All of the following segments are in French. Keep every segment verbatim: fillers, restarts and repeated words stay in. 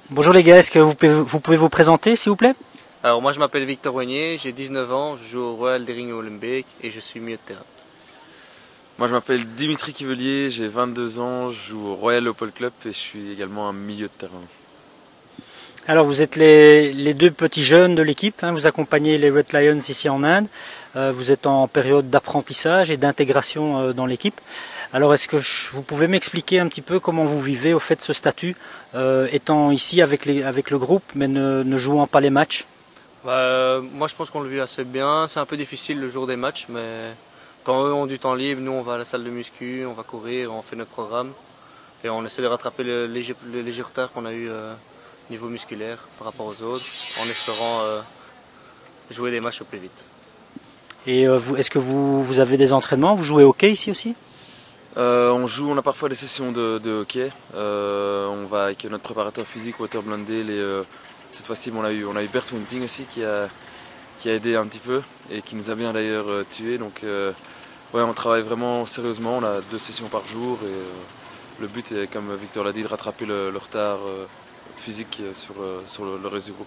Bonjour les gars, est-ce que vous pouvez vous, pouvez vous présenter s'il vous plaît? Alors moi je m'appelle Victor Wagnier, j'ai dix-neuf ans, je joue au Royal Daring Olympique et je suis milieu de terrain. Moi je m'appelle Dimitri Kivelier, j'ai vingt-deux ans, je joue au Royal Opel Club et je suis également un milieu de terrain. Alors vous êtes les, les deux petits jeunes de l'équipe, hein, vous accompagnez les Red Lions ici en Inde, euh, vous êtes en période d'apprentissage et d'intégration euh, dans l'équipe. Alors est-ce que je, vous pouvez m'expliquer un petit peu comment vous vivez au fait ce statut, euh, étant ici avec, les, avec le groupe mais ne, ne jouant pas les matchs? Bah, moi je pense qu'on le vit assez bien, c'est un peu difficile le jour des matchs, mais quand eux ont du temps libre, nous on va à la salle de muscu, on va courir, on fait notre programme et on essaie de rattraper le léger, le léger retard qu'on a eu euh, niveau musculaire par rapport aux autres, en espérant euh, jouer des matchs au plus vite. Et euh, est-ce que vous, vous avez des entraînements? Vous jouez au hockey ici aussi? euh, On joue, on a parfois des sessions de, de hockey. Euh, on va avec notre préparateur physique Walter Blundell et euh, cette fois-ci on a eu on a eu Bert Winting aussi qui a qui a aidé un petit peu et qui nous a bien d'ailleurs euh, tué. Donc euh, ouais, on travaille vraiment sérieusement. On a deux sessions par jour et euh, le but est, comme Victor l'a dit, de rattraper le, le retard euh, physique sur, euh, sur le, le reste du groupe.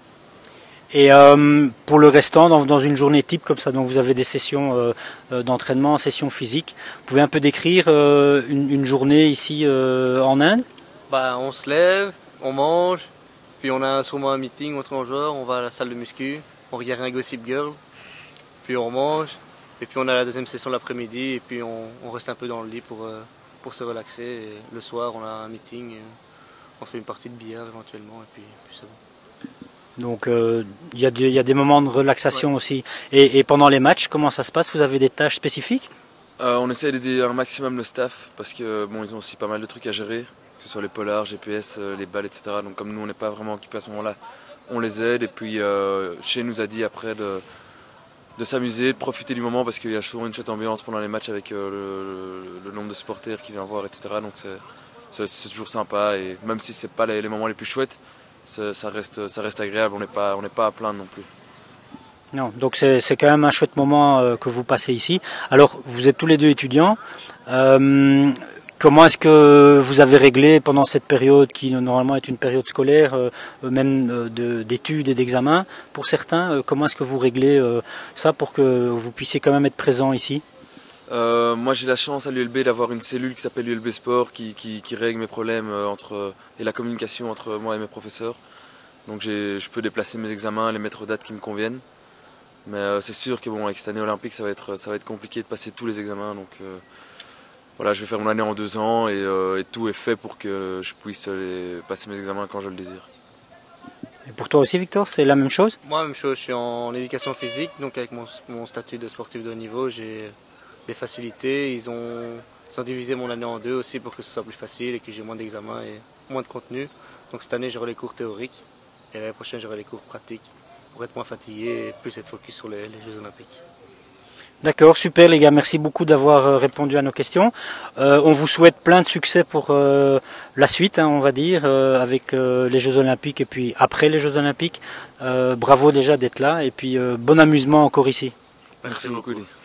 Et euh, pour le restant, dans, dans une journée type comme ça, donc vous avez des sessions euh, d'entraînement, sessions physiques. Vous pouvez un peu décrire euh, une, une journée ici euh, en Inde? Bah, on se lève, on mange, puis on a sûrement un meeting entre joueurs, on va à la salle de muscu, on regarde un Gossip Girl, puis on mange, et puis on a la deuxième session l'après-midi, et puis on, on reste un peu dans le lit pour, euh, pour se relaxer. Et le soir, on a un meeting, et on fait une partie de billard éventuellement, et puis, puis c'est bon. Donc il euh, y, y a des moments de relaxation, ouais, aussi. Et, et pendant les matchs, comment ça se passe? Vous avez des tâches spécifiques? euh, On essaie d'aider un maximum le staff parce que bon, ils ont aussi pas mal de trucs à gérer, que ce soit les polars, G P S, les balles, et cetera. Donc comme nous on n'est pas vraiment occupés à ce moment-là, on les aide. Et puis euh, Shane nous a dit après de, de s'amuser, de profiter du moment parce qu'il y a souvent une chouette ambiance pendant les matchs avec euh, le, le, le nombre de supporters qui vient voir, et cetera. Donc c'est toujours sympa et même si c'est pas les, les moments les plus chouettes, ça reste, ça reste agréable, on n'est pas, on n'est pas à plaindre non plus. Non, donc c'est quand même un chouette moment euh, que vous passez ici. Alors, vous êtes tous les deux étudiants. Euh, comment est-ce que vous avez réglé pendant cette période qui normalement est une période scolaire, euh, même euh, d'études et d'examens pour certains, euh, comment est-ce que vous réglez euh, ça pour que vous puissiez quand même être présent ici? Euh, moi j'ai la chance à l'U L B d'avoir une cellule qui s'appelle l'U L B Sport qui, qui, qui règle mes problèmes euh, entre, et la communication entre moi et mes professeurs. Donc je peux déplacer mes examens, les mettre aux dates qui me conviennent. Mais euh, c'est sûr que bon, avec cette année olympique ça va être, ça va être compliqué de passer tous les examens. Donc euh, voilà, je vais faire mon année en deux ans et, euh, et tout est fait pour que je puisse les, passer mes examens quand je le désire. Et pour toi aussi Victor, c'est la même chose? Moi même chose, je suis en éducation physique, donc avec mon, mon statut de sportif de haut niveau, j'ai des facilités. Ils ont, ils ont divisé mon année en deux aussi pour que ce soit plus facile et que j'ai moins d'examens et moins de contenu. Donc cette année j'aurai les cours théoriques et l'année prochaine j'aurai les cours pratiques pour être moins fatigué et plus être focus sur les, les Jeux Olympiques. D'accord, super les gars, merci beaucoup d'avoir répondu à nos questions. Euh, on vous souhaite plein de succès pour euh, la suite, hein, on va dire, euh, avec euh, les Jeux Olympiques et puis après les Jeux Olympiques. Euh, bravo déjà d'être là et puis euh, bon amusement encore ici. Merci, Merci beaucoup. beaucoup.